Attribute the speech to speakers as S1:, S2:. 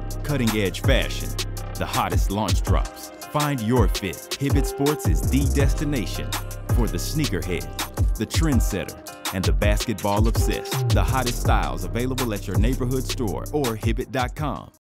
S1: cutting-edge fashion, the hottest launch drops. Find your fit. Hibbett Sports is the destination for the sneakerhead, the trendsetter, and the basketball obsessed. The hottest styles available at your neighborhood store or Hibbett.com.